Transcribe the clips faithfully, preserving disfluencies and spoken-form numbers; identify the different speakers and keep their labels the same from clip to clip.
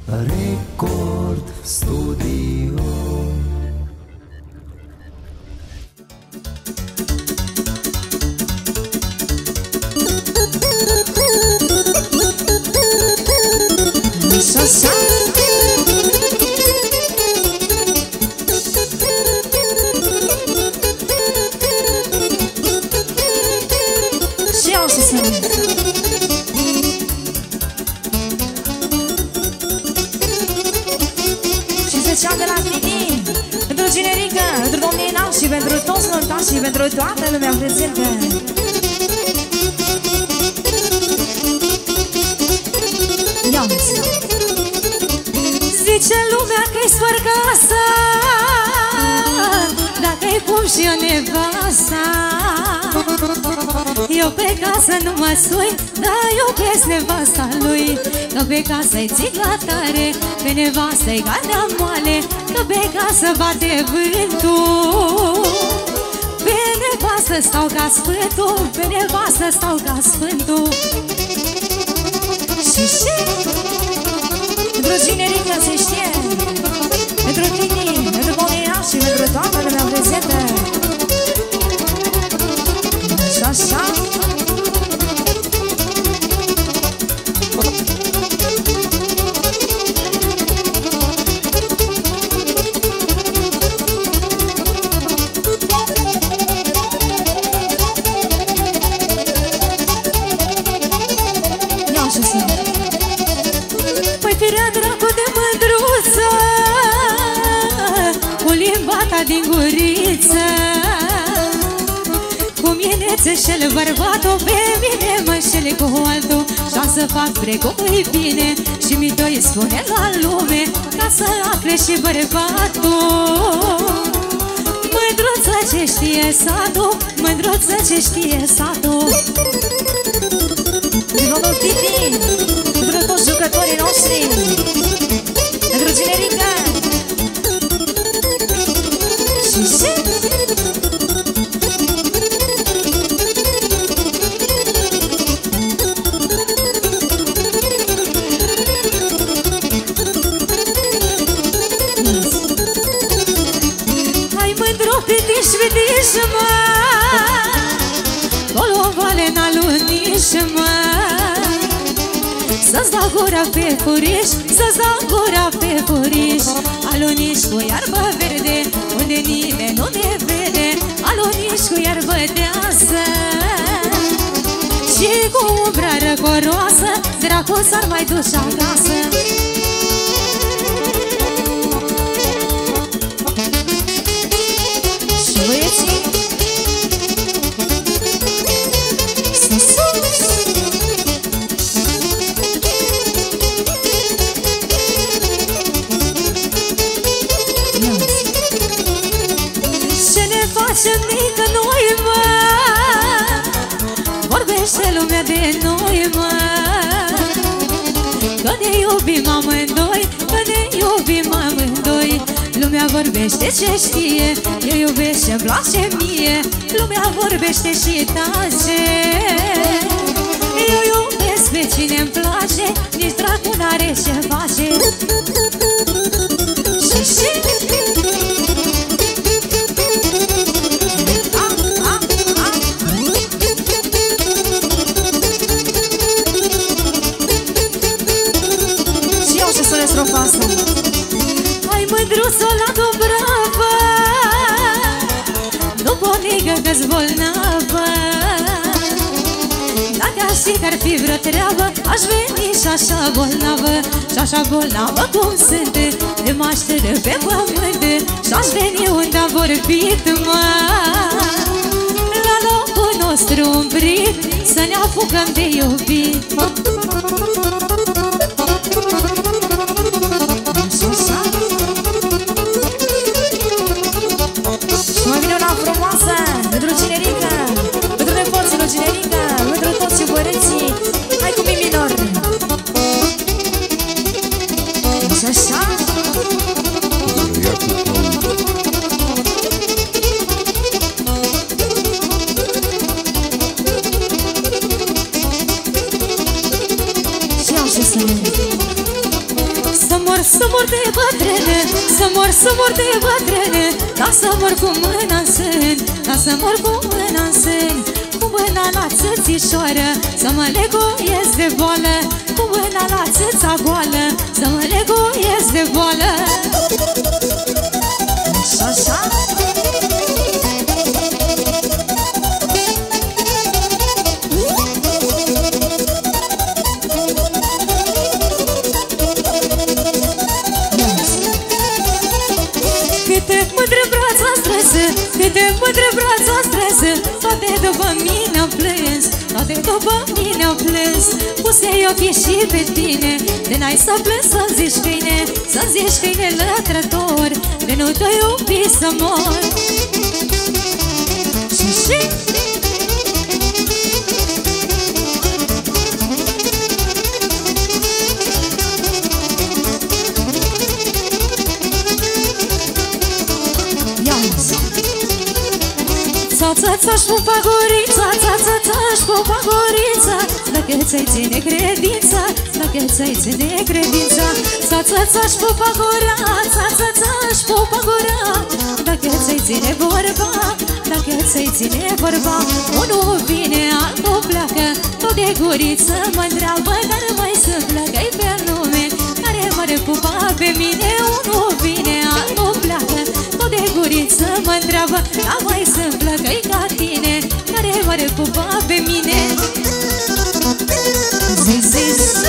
Speaker 1: Record Studio.
Speaker 2: Așa. Și eu să se și zecea de la Tini, pentru generică, pentru domnii înalți și pentru toți năltași și pentru toată lumea prezentă. Zice lumea că-i sfărgasa, dacă-i pun și eu nevasta. Eu pe casă nu mă sui, dar iubesc nevasta lui. Că pe casă-i țigla tare, pe nevasta-i gardea moale. Că pe casă bate vântul, pe nevastă stau ca sfântul, pe nevastă stau ca sfântul. Și și pentru generică se știe, pentru tine, pentru Bonina și pentru toată lumea prezentă. Și așa. Ia și să păi firea dracu de mândruță, cu limbata din guriță. Cu mine ți-șel bărbatul, pe mine mă înșele cu altul. Și-am să fac precum-i bine și mi doi spune la lume, ca să afle și bărbatul. Mândruță ce știe satul, mândruță ce știe satul. Din domnul Titi, pentru toți jucătorii noștri, pentru generică. Și și hai mândru, pitiș, pitiș, mă, colo vale n-aluniș, mă. Să-ți dau gura pe furiș, să-ți dau gura pe furiș. Aluniș cu iarbă verde, unde nimeni nu ne vede. Aluniș cu iarbă deasă și cu umbra răcoroasă, dracu s-ar mai duce acasă. Și băieții facem mică noi, mă, vorbește lumea de noi, mă. Că ne iubim amândoi, că ne iubim amândoi. Lumea vorbește ce știe, eu iubesc ce-mi place mie. Lumea vorbește și tace, eu iubesc pe cine-mi place, nici dracu n-are ce face. Și și hai mândruță la Dubravă, nu bonigă că-s bolnavă. Dacă aș ști că-ar fi vreo treabă, aș veni și așa bolnavă. Și așa bolnavă cum sunt, de mașteră pe pământ. Și-aș veni unde am vorbit, mă, la locul nostru umbrit, să ne apucăm de iubit. Pentru generică, pentru nepoții lui generică, pentru toți iubăreții, hai cu mi minor. Și așa mor, să mor de bătrâne, să mor, să mor de bătrâne, da să mor cu mâna în sân, da să mor cu mâna în sân, cu mâna la țâțișoară, să mă leguiesc de boală, cu mâna la țâța goală, să mă leguiesc de boală. Așa, așa. Câte mândre brața stresă, câte mândre brața stresă, toate după mine au plâns, toate după mine au plâns. Puse-i ochii și pe tine, de n-ai să plângi să zici câine, să zici câine lătrător, de nu te iubi să mor. Și și ța-ța-ța-și pupa gurița, ța-ța-ța-și pupa gurița, dacă ți-ai ține credința, dacă ți-ai ține credința. Ța-ța-ța-și pupa gura, ța-ța-ța-și pupa gura, dacă ți-ai ține vorba, dacă ți-ai ține vorba. Unul vine, altul pleacă, tot de guriță mă întreabă, dar mai se plăcă-i pe lume, care mă repupa pe mine. Unul vine, altul pleacă, tot de guriță mă întreabă, dar mai se plăcă-i ca tine, care mă repupa pe mine. Zi, zi, zi.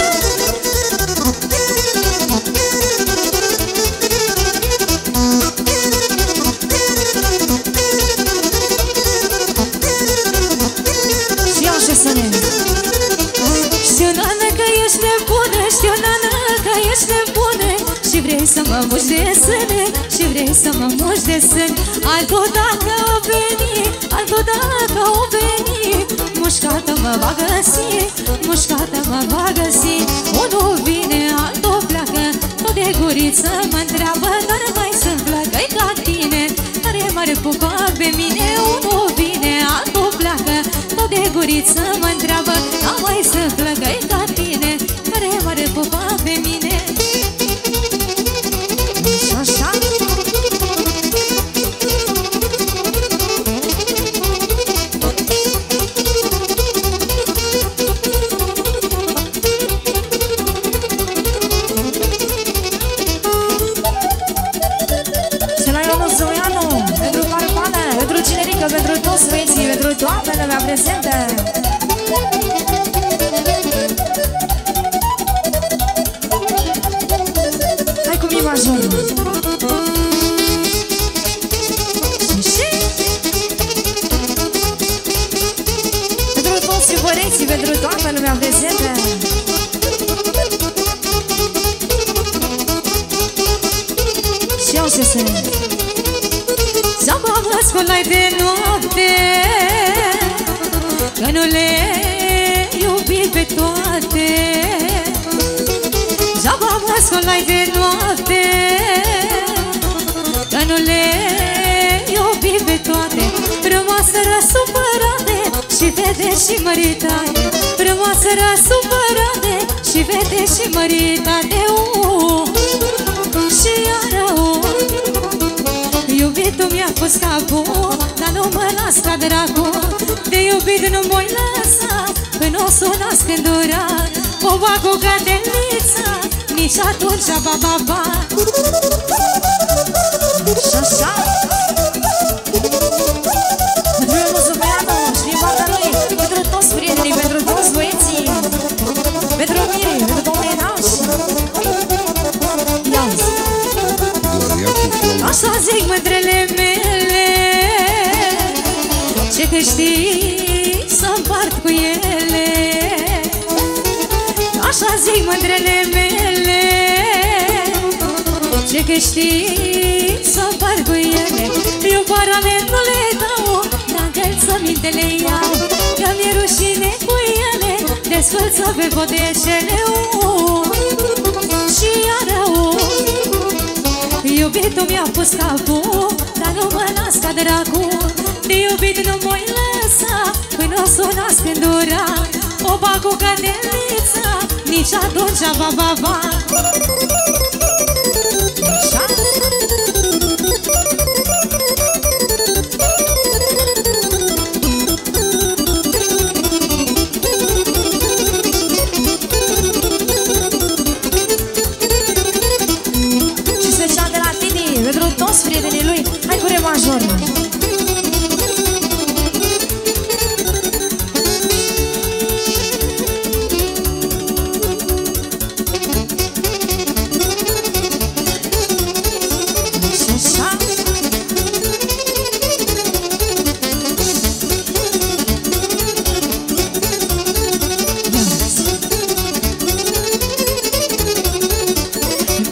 Speaker 2: Și așa să ne știu, nana, că ești nebună, știu, nana, că ești nebună, și vrei să mă muși de sâne, și vrei să mă muși de sâni. Altul dacă o veni, altul dacă o veni, mușcată mă va găsi, mușcată mă va găsi. Unul vine, altul pleacă, tot de guriță mă întreabă, dar mai să-mi plăcă-i ca tine, care m-ar pupa pe mine. Unul vine, altul pleacă, tot de guriță mă întreabă, dar mai să-mi plăcă-i ca tine, care m-ar pupa pe mine. Așa, așa. Pentru toți băieții, pentru toată lumea prezentă. Hai cu mi major. Pentru toți băieții, pentru toată lumea prezentă. Și eu ce să să-mă ascultai de noapte, că nu le iubi pe toate. Să-mă ascultai de noapte, că nu le iubi pe toate. Rămasă răsupărate și vede și măritate, rămasă răsupărate și vede și măritate. uh, Și iară uh, iubitul mi-a pus capul, dar nu mă las ca dracu. De iubit nu m-o-i lăsa, până o să o nasc îndurat. O bag cu cadelița, nici atunci ba ba ba. Și-așa pentru el Zubeanu și din partea lui, pentru toți prietenii, pentru toți băieții, pentru mine, pentru domnul Naș. Ia-zi. Așa zic mândrele mele, ce câștig să împart cu ele. Așa zic mândrele mele, ce câștig să împart cu ele. Eu parale nu le dau, dar încălțămintele iau, că mi-e rușine cu ele, desfălță pe potecele. uh, Și iară uh, iubitul mi-a pus capul, dar nu mă las ca dracu. De iubit nu m-o-i lăsa, până o s-o nasc îndurat. O bag cu cadelița, nici atunci ba ba ba.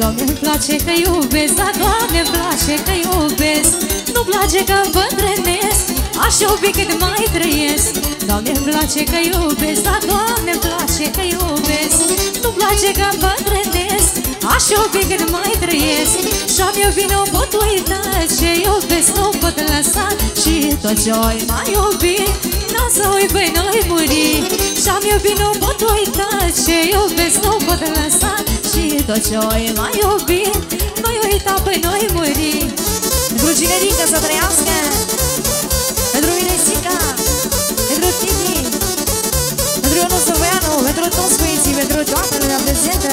Speaker 2: Doamne-mi place că iubesc, da, Doamne-mi place că iubesc. Nu-mi place că îmbătrânesc, aș iubi cât mai trăiesc. Doamne-mi place că iubesc, da, Doamne-mi place că iubesc. Nu-mi place că îmbătrânesc, aș iubi cât mai trăiesc. Și-am iubit, nu pot uita, ce iubesc nu pot lăsa. Și tot ce-oi mai iubit, n-am să uit pe noi muri. Și-am iubit, nu pot uita, ce iubesc nu pot lăsa. Și tot ce-oi mai iubit, noi uita pe noi muri.
Speaker 3: Pentru Ginerica să trăiască, pentru Inesica, pentru Titi, pentru Ionus Săvoianu, pentru toți băieții, pentru toată lumea prezentă.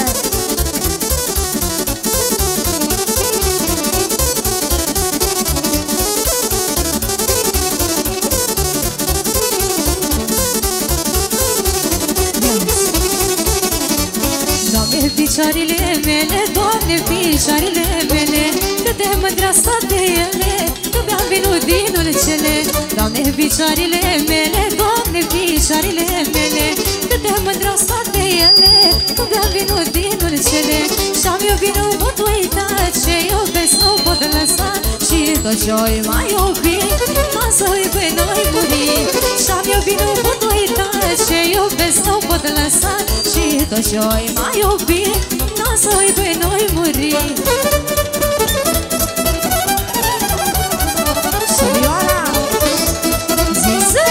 Speaker 2: Doamne, picioarele mele, Doamne, picioarele mele, cât de mândre-a stat de ele, că mi-am vinut din ulcele. Doamne, picioarele mele, Doamne, picioarele mele, cât de mândre-a stat de ele, că mi-am vinut din ulcele. Și-am iubit, nu pot uita, ce iubesc nu pot lăsa. Și tot ce-oi mai iubit, n-am să uit pe noi muri. Și-am iubit, nu pot uita, ce iubesc nu pot lăsa. Și tot ce-oi mai iubit, n-am să uit pe noi muri.
Speaker 3: Șurioara
Speaker 2: Ziză!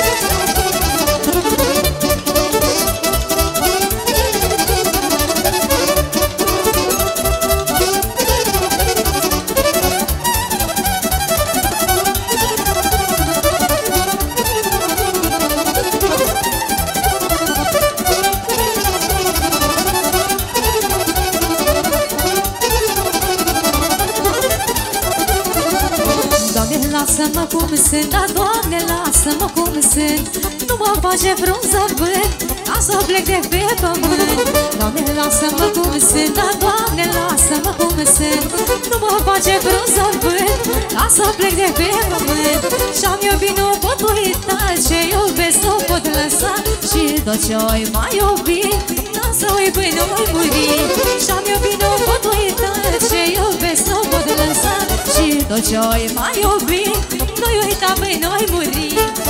Speaker 2: Lasă-mă cum sunt, da, Doamne, lasă-mă cum sunt. Nu mă face vreun zăvânt, ca să plec de pe pământ. Doamne, lasă-mă cum sunt, da, Doamne, lasă-mă cum sunt. Nu mă face vreun zăvânt, ca să plec de pe pământ. Și-am iubit, nu pot uita, ce iubesc nu pot lăsa. Și tot ce-oi mai iubit, n-am să uit pe noi muri. Și-am iubit, nu pot uita, ce iubesc nu pot lăsa. Și tot ce-oi mai iubit, noi uita pe noi muri.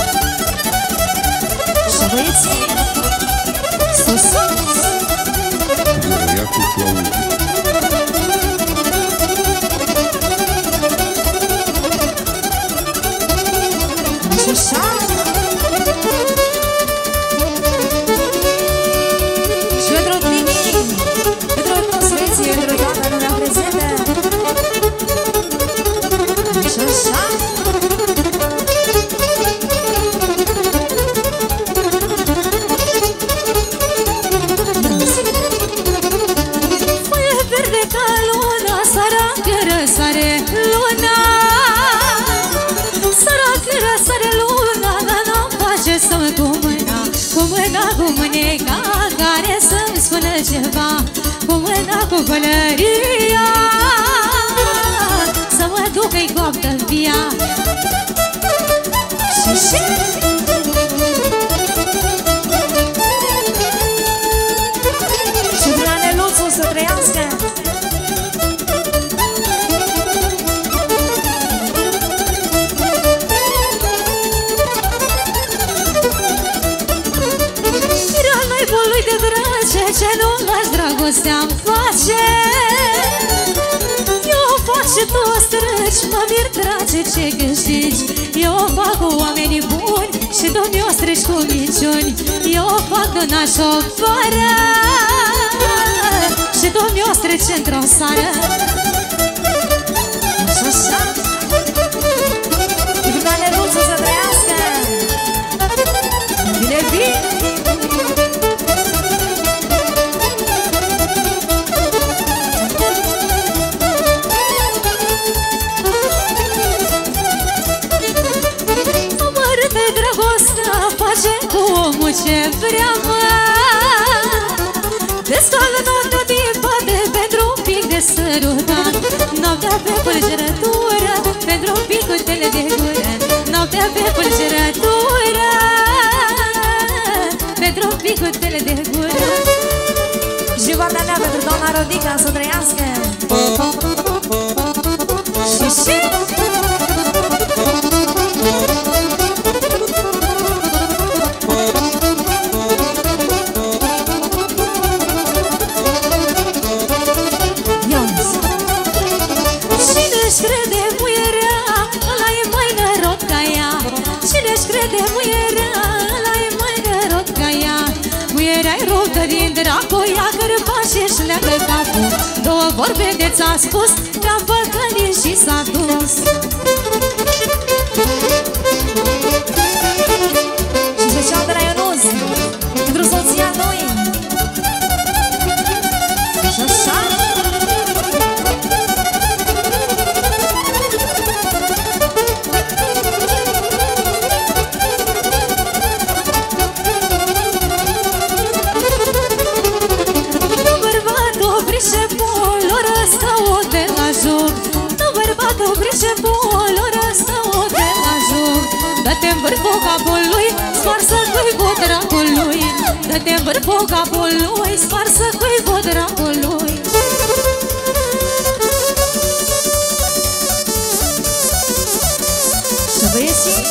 Speaker 3: și băieții
Speaker 2: Sus, sus!
Speaker 1: Ia cu flow.
Speaker 3: și așa. Și pentru Tini, pentru toți băieții, pentru toată lumea prezentă. Și așa.
Speaker 2: Foaie verde ca luna, săracă răsare luna. Săracă răsare luna, dar n-am face să-mi cu mâna, cu mâna, cu mâneca, care să-mi spună ceva. Cu mâna, cu pălăria, să mă duc-i coaptă via.
Speaker 3: Și și și la Neluțu să trăiască.
Speaker 2: Era naibului de drage, ce nu lași dragostea-mi face. Eu o fac și tu o strângi, mă mir drage ce câștigi. Eu o fac cu oamenii buni și tu mi-o strici cu minciuni. Eu o fac în așovară și tu mi-o strici într-o sară.
Speaker 3: Și așa. Și la Neluțu să trăiască. Bine, bine.
Speaker 2: Amărâtă-i dragostea, face cu omul ce vrea, mă. Descoală noaptea din pate pentru un pic de sărutat. Noaptea pe pălgerătură, pentru un pic cu tele de gură. Noaptea pe pălgerătură, pentru un pic cu tele de gură.
Speaker 3: Și partea mea pentru doamna Rodica să trăiască. Și și
Speaker 2: Cine-și crede muierea, ăla e mai nărot ca ea. Cine-și crede muierea, ăla e mai nărot ca ea. Muierea-i ruptă din dracu, ia cărpa și-și leagă capul. Două vorbe de ți-a spus, ca păcălin și s-a dus.
Speaker 3: și special de la Ionuț, pentru soția lui. Și așa
Speaker 2: Dă-te-n vârful capului, sparsă cuibul dracului. Dă-te-n vârful capului, sparsă cuibul dracului.
Speaker 3: și băieții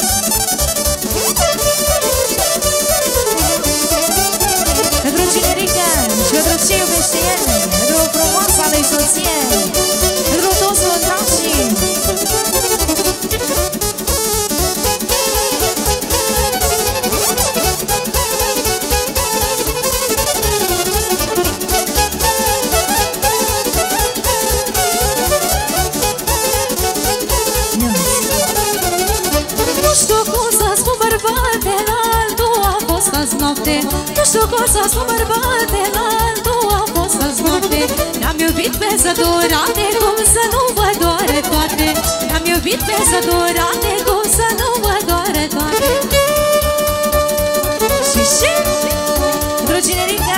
Speaker 3: pentru cinerică și pentru ce iubește el, pentru frumoasa lui soție, pentru toți lătrașii.
Speaker 2: Nu știu cum să spun bărbate, la altul a fost azi noapte. Ne-am iubit pe săturate, cum să nu vă doare toate. Ne-am iubit pe săturate, cum să nu vă doare toate.
Speaker 3: Și și pentru cinerică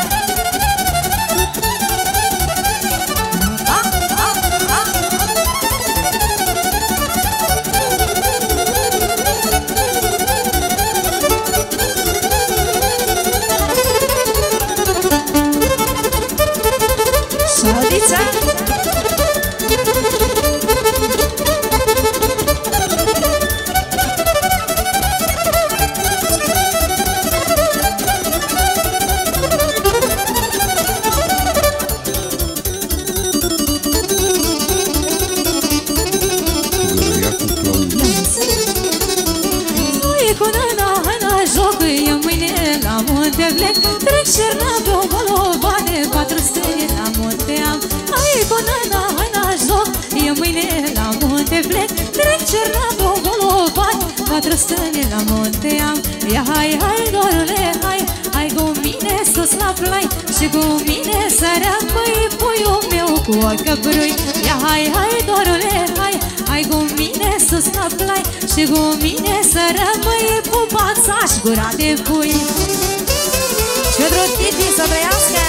Speaker 2: Trec șerna pe o bolovane, patru stele la munte am. Hai cu nana, hai la joc, e mâine la munte plec. Trec șerna pe o bolovane, patru stele la munte am. Ia hai, hai, dorule, hai, hai cu mine sus la plai. Și cu mine să rămâi puiul meu cu o căprui. Ia hai, hai, dorule, hai, hai cu mine sus la plai. Și cu mine să rămâi pupața-și gura de pui.
Speaker 3: și pentru Titi să trăiască.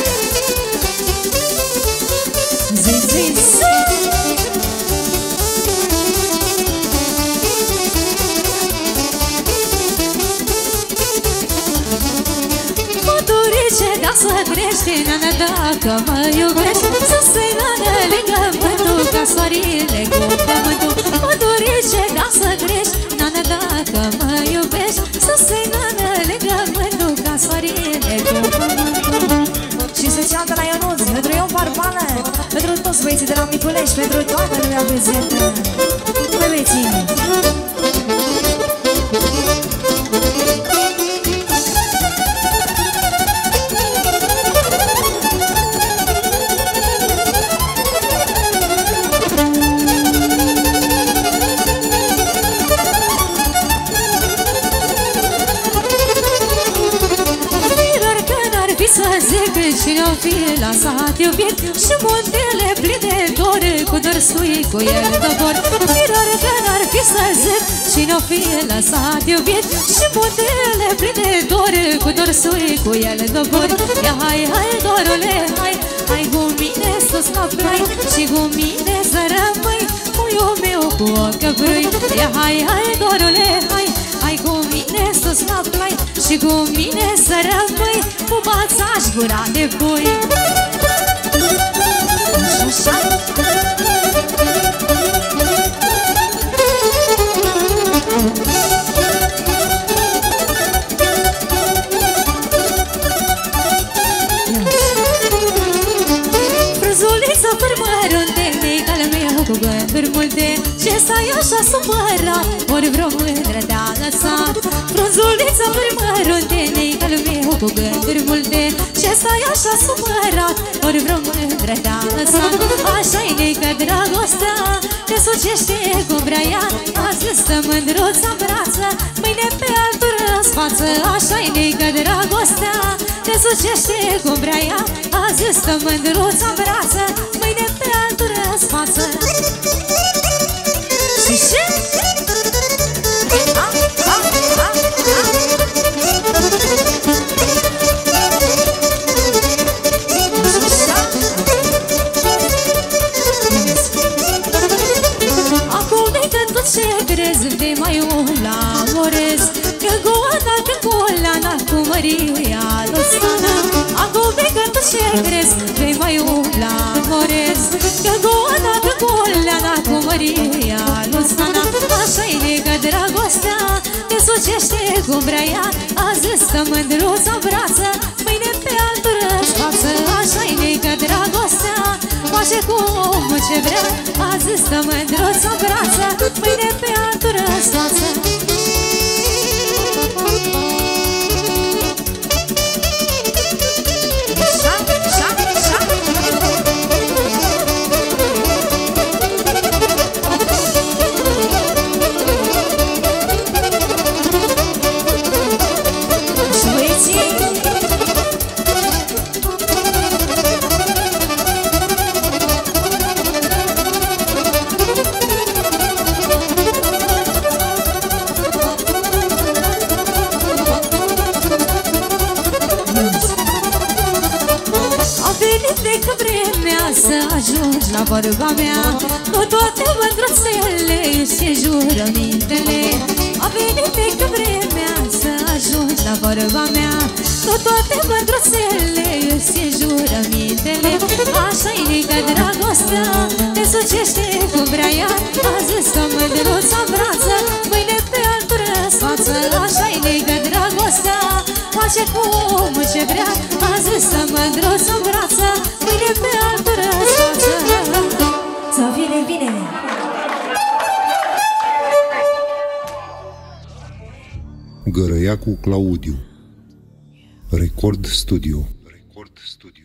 Speaker 2: Zi, zi, zi. Măturice, ca să crești, nana, dacă mă iubești, să se nana lângă mântul, ca soarele cu pământul. Măturice, ca să crești, nana, dacă mă iubești, să se nana lângă mântul, ca soarele cu pământul.
Speaker 3: Și special de la Ionuț, pentru Ion Parpală, pentru toți băieții de la Miculești, pentru toată lumea prezentă. Hai băieții!
Speaker 2: Cine-o fi lăsat iubit și muntele pline dor, cu dărsui cu el dobor. Mirar că n-ar fi să zic, cine-o fi lăsat iubit și muntele pline dor, cu dărsui cu el dobor. Ia hai, hai, dorule, hai, hai cu mine sus la plai și cu mine să rămâi puiul meu cu o căprui. Ia hai, hai, dorule, hai, hai cu mine sus la plai și cu mine să rămâi pupața-și gura de pui. Frunzuliță părmărunte, cală meu cu gânduri multe, ce stai așa supărat, ori vreo mândră te-a lăsat. Frunzuliță părmărunte, cală meu cu gânduri multe, ce stai așa supărat, ori vreo mândră te-a lăsat. Așa-i neică dragostea, te sucește cum vrea ea, azi stă mândruța în brață, mâine pe altul răsfață. Așa-i neică dragostea, te sucește cum vrea ea, azi stă mândruța în brață, mâine pe altul răsfață. Și și? Ha, ha, ha, ha. Acum de tot ce crezi, de mai umbla amorez, că goana, că golana, cu Maria Losana. Acum de tot ce crezi, de mai umbla amorez, că goana, că golana, cu Maria Losana. Așa-i neică dragostea, te sucește cum vrea ea, azi stă mândruța în brață, mâine pe altul răsfață. Așa-i neică dragostea, face cum ce vrea, azi stă mândruța în brață, mâine pe altul răsfață. Să ajungi la vorba mea, nu toate mândruțele și jurămintele. A venit de vremea să ajungi la vorba mea, nu toate mândruțele și jurămintele. Așa-i neică dragostea, te sucește cum vrea ea, azi stă mândruța în brață, mâine pe altul răsfață. Așa-i neică dragostea, face cum ce vrea, azi stă mândruța în brață, mâine pe altul răsfață. Să vine bine!
Speaker 1: Gărăiacu Claudiu. Record Studio. Record Studio.